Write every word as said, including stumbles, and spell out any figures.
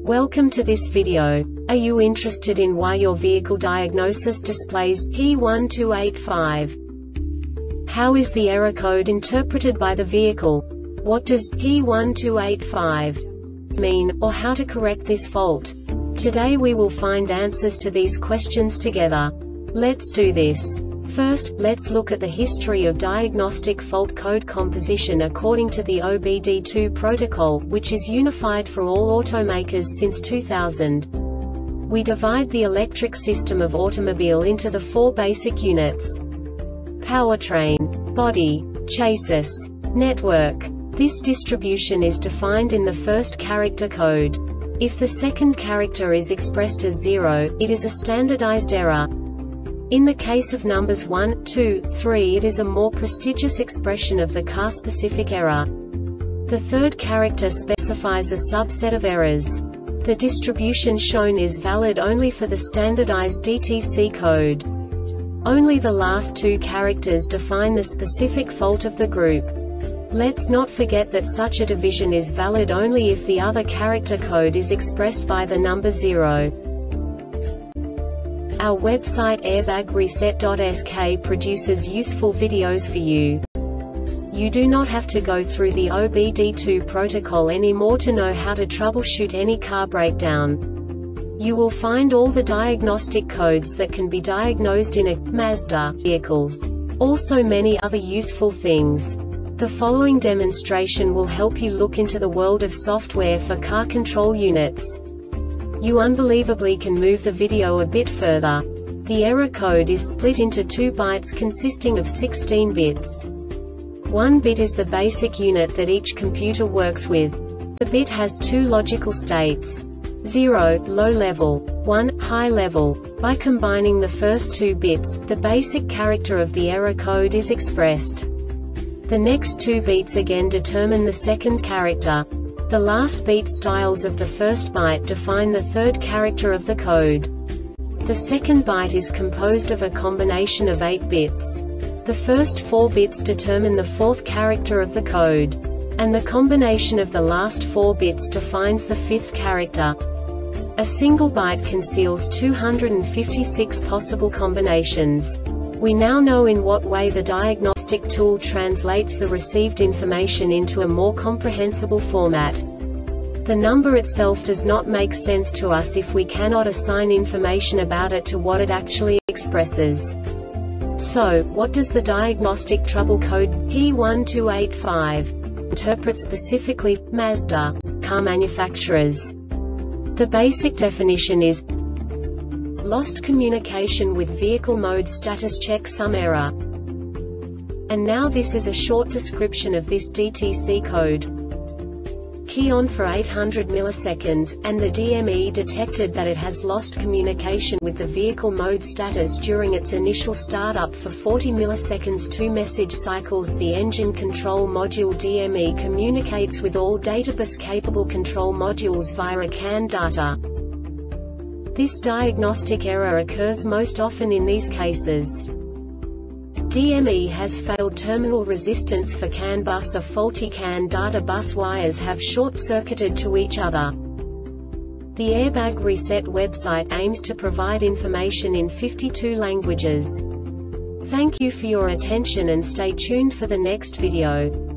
Welcome to this video. Are you interested in why your vehicle diagnosis displays P one two eight five? How is the error code interpreted by the vehicle? What does P one two eight five mean, or how to correct this fault? Today we will find answers to these questions together. Let's do this. First, let's look at the history of diagnostic fault code composition according to the O B D two protocol, which is unified for all automakers since two thousand. We divide the electric system of automobile into the four basic units: powertrain, body, chassis, network. This distribution is defined in the first character code. If the second character is expressed as zero, it is a standardized error. In the case of numbers one, two, three, it is a more prestigious expression of the car-specific error. The third character specifies a subset of errors. The distribution shown is valid only for the standardized D T C code. Only the last two characters define the specific fault of the group. Let's not forget that such a division is valid only if the other character code is expressed by the number zero. Our website airbag reset dot S K produces useful videos for you. You do not have to go through the O B D two protocol anymore to know how to troubleshoot any car breakdown. You will find all the diagnostic codes that can be diagnosed in a Mazda vehicles. Also many other useful things. The following demonstration will help you look into the world of software for car control units. You unbelievably can move the video a bit further. The error code is split into two bytes consisting of sixteen bits. One bit is the basic unit that each computer works with. The bit has two logical states: zero, low level, one, high level. By combining the first two bits, the basic character of the error code is expressed. The next two beats again determine the second character. The last beat styles of the first byte define the third character of the code. The second byte is composed of a combination of eight bits. The first four bits determine the fourth character of the code. And the combination of the last four bits defines the fifth character. A single byte conceals two hundred fifty-six possible combinations. We now know in what way the diagnostic tool translates the received information into a more comprehensible format. The number itself does not make sense to us if we cannot assign information about it to what it actually expresses. So, what does the diagnostic trouble code P one two eight five interpret specifically for Mazda car manufacturers? The basic definition is lost communication with vehicle mode status checksum error. And now this is a short description of this D T C code. Key on for eight hundred milliseconds, and the D M E detected that it has lost communication with the vehicle mode status during its initial startup for forty milliseconds. Two message cycles. The engine control module D M E communicates with all databus capable control modules via a C A N data. This diagnostic error occurs most often in these cases: D M E has failed terminal resistance for C A N bus, or faulty C A N data bus wires have short-circuited to each other. The Airbag Reset website aims to provide information in fifty-two languages. Thank you for your attention and stay tuned for the next video.